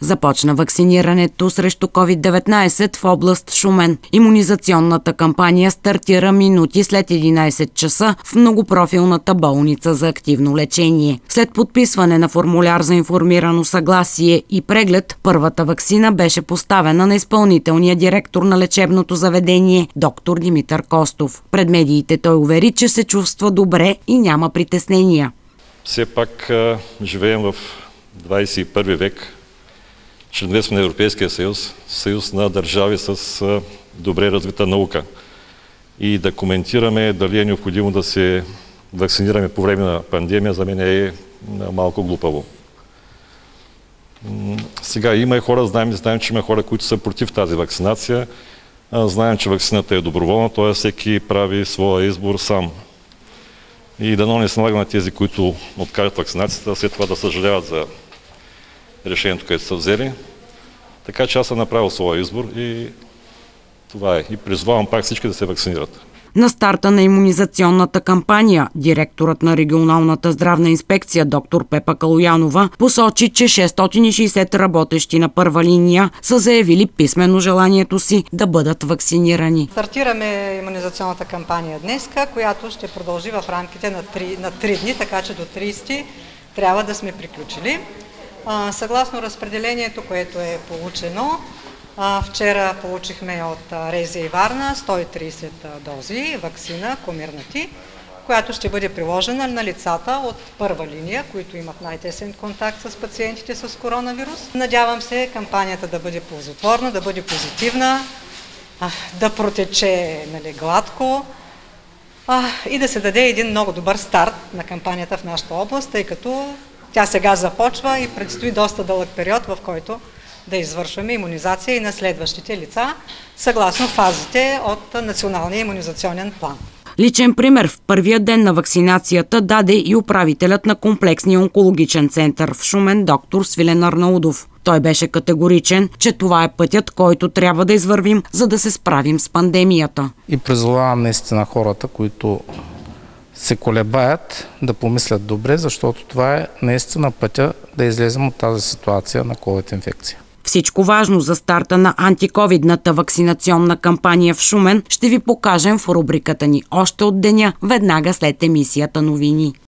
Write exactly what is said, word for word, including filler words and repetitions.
Започна вакцинирането срещу ковид деветнайсет в област Шумен. Имунизационната кампания стартира минути след единайсет часа в многопрофилната болница за активно лечение. След подписване на формуляр за информирано съгласие и преглед, първата ваксина беше поставена на изпълнителния директор на лечебното заведение доктор Димитър Костов. Пред медиите той увери, че се чувства добре и няма притеснения. Все пак а, живеем в двайсет и първи век. Членове сме на Европейския съюз, съюз на държави с а, добре развита наука. И да коментираме дали е необходимо да се вакцинираме по време на пандемия, за мен е малко глупаво. Сега има и хора, знаем, знаем, че има хора, които са против тази вакцинация. Знаем, че вакцината е доброволна, т.е. всеки прави своя избор сам. И дано не се налага на тези, които откажат вакцинацията, след това да съжаляват за решението, което са взели. Така че аз съм направил своя избор и това е. И призвавам пак всички да се вакцинират. На старта на имунизационната кампания директорът на регионалната здравна инспекция доктор Пепа Калоянова посочи, че шестстотин и шейсет работещи на първа линия са заявили писмено желанието си да бъдат вакцинирани. Стартираме имунизационната кампания днес, която ще продължи в рамките на три, на три дни, така че до трийсети трябва да сме приключили. Съгласно разпределението, което е получено, вчера получихме от РЗИ и Варна сто и трийсет дози ваксина Комирнати, която ще бъде приложена на лицата от първа линия, които имат най-тесен контакт с пациентите с коронавирус. Надявам се кампанията да бъде ползотворна, да бъде позитивна, да протече, нали, гладко и да се даде един много добър старт на кампанията в нашата област, тъй като тя сега започва и предстои доста дълъг период, в който да извършваме имунизация и на следващите лица, съгласно фазите от Националния имунизационен план. Личен пример в първия ден на вакцинацията даде и управителят на комплексния онкологичен център в Шумен доктор Свилен Арнаудов. Той беше категоричен, че това е пътят, който трябва да извървим, за да се справим с пандемията. И призовавам наистина хората, които се колебаят, да помислят добре, защото това е наистина пътя да излезем от тази ситуация на ковид инфекция. Всичко важно за старта на антиковидната вакцинационна кампания в Шумен ще ви покажем в рубриката ни още от деня, веднага след емисията новини.